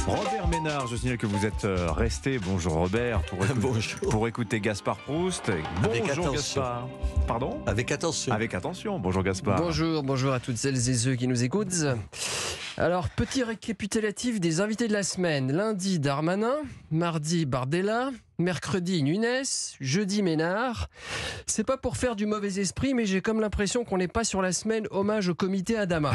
Robert Ménard, je signale que vous êtes resté, bonjour Robert, pour écouter Gaspard Proust. Avec Bonjour attention. Gaspard. Pardon ? Avec attention. Avec attention, bonjour Gaspard. Bonjour à toutes celles et ceux qui nous écoutent. Alors, petit récapitulatif des invités de la semaine. Lundi, Darmanin. Mardi, Bardella. Mercredi, Nunes. Jeudi, Ménard. C'est pas pour faire du mauvais esprit, mais j'ai comme l'impression qu'on n'est pas sur la semaine hommage au comité Adama.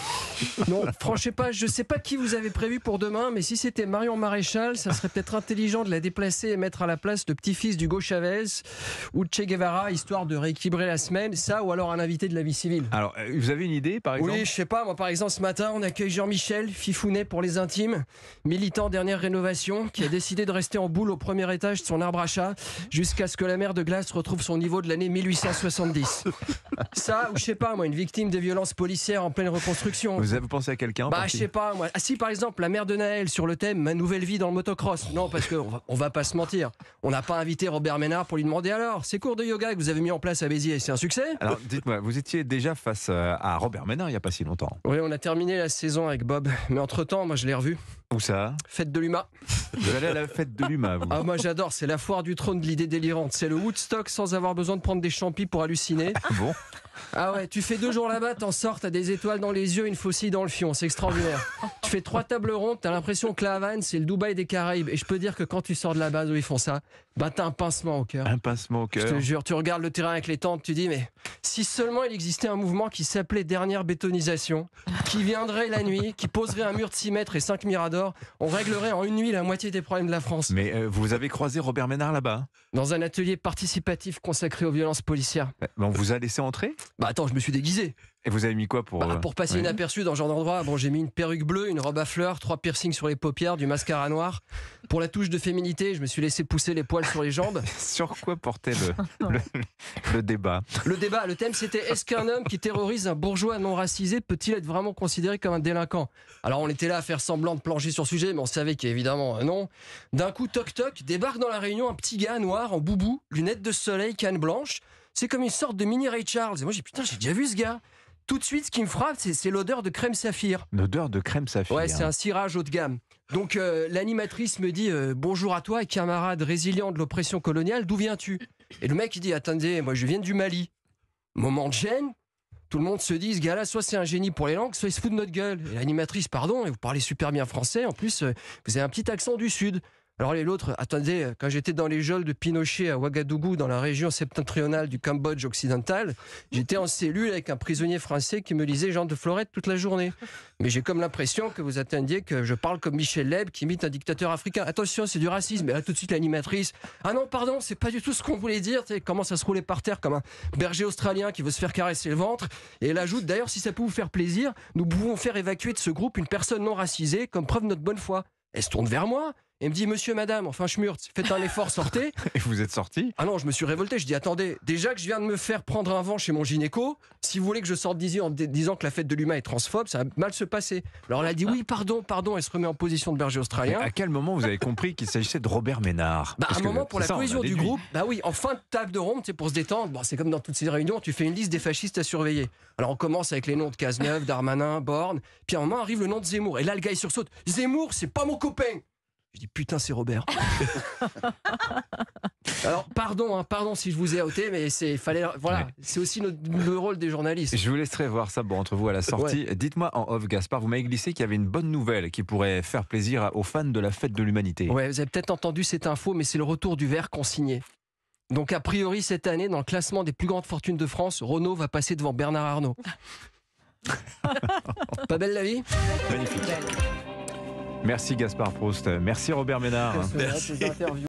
Non, franchement, je sais pas qui vous avez prévu pour demain, mais si c'était Marion Maréchal, ça serait peut-être intelligent de la déplacer et mettre à la place le petit-fils d'Hugo Chavez ou de Che Guevara, histoire de rééquilibrer la semaine. Ça, ou alors un invité de la vie civile. Alors, vous avez une idée par exemple ? Oui, je sais pas, moi par exemple ce matin on accueille Jean-Michel, Fifounet pour les intimes, militant dernière rénovation, qui a décidé de rester en boule au premier étage de son arbre à chat jusqu'à ce que la mer de glace retrouve son niveau de l'année 1870. Ça, ou je sais pas moi, une victime de violences policières en pleine reconstruction. Vous avez pensé à quelqu'un ? Bah je sais pas moi. Ah si par exemple la mère de Naël sur le thème Ma nouvelle vie dans le motocross. Non parce qu'on va pas se mentir. On n'a pas invité Robert Ménard pour lui demander alors, ces cours de yoga que vous avez mis en place à Béziers, c'est un succès ? Alors, dites-moi, vous étiez déjà face à Robert Ménard il n'y a pas si longtemps. Oui, on a terminé la saison avec Bob, mais entre-temps, moi je l'ai revu. Où ça ? Fête de l'UMA. Vous allez à la fête de l'UMA, vous. Ah moi j'adore, c'est la foire du trône de l'idée délirante. C'est le Woodstock sans avoir besoin de prendre des champis pour halluciner. Bon. Ah ouais, tu fais 2 jours là-bas, t'en sors, t'as des étoiles dans les yeux, une faucille dans le fion, c'est extraordinaire. Tu fais 3 tables rondes, t'as l'impression que la Havane c'est le Dubaï des Caraïbes. Et je peux dire que quand tu sors de la base où ils font ça, bah t'as un pincement au cœur. Un pincement au Je cœur. te jure, tu regardes le terrain avec les tentes, tu dis mais si seulement il existait un mouvement qui s'appelait Dernière Bétonisation, qui viendrait la nuit, qui poserait un mur de 6 mètres et 5 miradors, on réglerait en une nuit la moitié des problèmes de la France. Mais vous avez croisé Robert Ménard là-bas ? Dans un atelier participatif consacré aux violences policières. On vous a laissé entrer ? Bah attends, je me suis déguisé. Et vous avez mis quoi pour... Pour passer ouais. inaperçu dans ce genre d'endroit, bon, j'ai mis une perruque bleue, une robe à fleurs, 3 piercings sur les paupières, du mascara noir. Pour la touche de féminité, je me suis laissé pousser les poils sur les jambes. Sur quoi portait le débat ? Le thème c'était est-ce qu'un homme qui terrorise un bourgeois non racisé peut-il être vraiment considéré comme un délinquant ? Alors on était là à faire semblant de plancher sur le sujet, mais on savait qu'évidemment non. D'un coup, toc toc, débarque dans la réunion un petit gars noir en boubou, lunettes de soleil, canne blanche. C'est comme une sorte de mini Ray Charles. Et moi j'ai déjà vu ce gars. Tout de suite, ce qui me frappe, c'est l'odeur de crème saphir. L'odeur de crème saphir. Ouais, c'est un cirage haut de gamme. Donc l'animatrice me dit bonjour à toi, camarade résilient de l'oppression coloniale, d'où viens-tu ? Et le mec il dit attendez, moi je viens du Mali. Moment de gêne. Tout le monde se dit, ce gars-là, soit c'est un génie pour les langues, soit il se fout de notre gueule. Et l'animatrice, pardon, et vous parlez super bien français, en plus, vous avez un petit accent du Sud. Alors l'autre, attendez, quand j'étais dans les geôles de Pinochet à Ouagadougou, dans la région septentrionale du Cambodge occidental, j'étais en cellule avec un prisonnier français qui me lisait Jean de Florette toute la journée. Mais j'ai comme l'impression que vous attendiez que je parle comme Michel Leb qui imite un dictateur africain. Attention, c'est du racisme. Et là, tout de suite, l'animatrice, ah non, pardon, c'est pas du tout ce qu'on voulait dire. Tu sais, commence à se rouler par terre comme un berger australien qui veut se faire caresser le ventre. Et elle ajoute, d'ailleurs, si ça peut vous faire plaisir, nous pouvons faire évacuer de ce groupe une personne non racisée comme preuve de notre bonne foi. Elle se tourne vers moi et me dit monsieur, madame, enfin schmurt, faites un effort, sortez. Et vous êtes sorti ? Ah non, je me suis révolté, je dis attendez, déjà que je viens de me faire prendre un vent chez mon gynéco, si vous voulez que je sorte d'ici en disant que la fête de l'humain est transphobe, ça va mal se passer. Alors elle a dit oui, pardon, elle se remet en position de berger australien. À quel moment vous avez compris qu'il s'agissait de Robert Ménard ? À un moment, pour la cohésion du groupe. groupe, bah oui, en fin de table de ronde, pour se détendre, bon, c'est comme dans toutes ces réunions, tu fais une liste des fascistes à surveiller. Alors on commence avec les noms de Cazeneuve, Darmanin, Borne, puis à un moment arrive le nom de Zemmour. Et là, le gars il sursaute, Zemmour, c'est pas mon copain. Je dis putain, c'est Robert. Alors pardon si je vous ai outé, mais c'est aussi le rôle des journalistes. Je vous laisserai voir ça entre vous à la sortie. Ouais. Dites-moi en off, Gaspard, vous m'avez glissé qu'il y avait une bonne nouvelle qui pourrait faire plaisir aux fans de la fête de l'humanité. Ouais, vous avez peut-être entendu cette info, mais c'est le retour du verre consigné. Donc a priori cette année, dans le classement des plus grandes fortunes de France, Renault va passer devant Bernard Arnault. Pas belle la vie ? Magnifique. Merci Gaspard Proust. Merci Robert Ménard. Merci.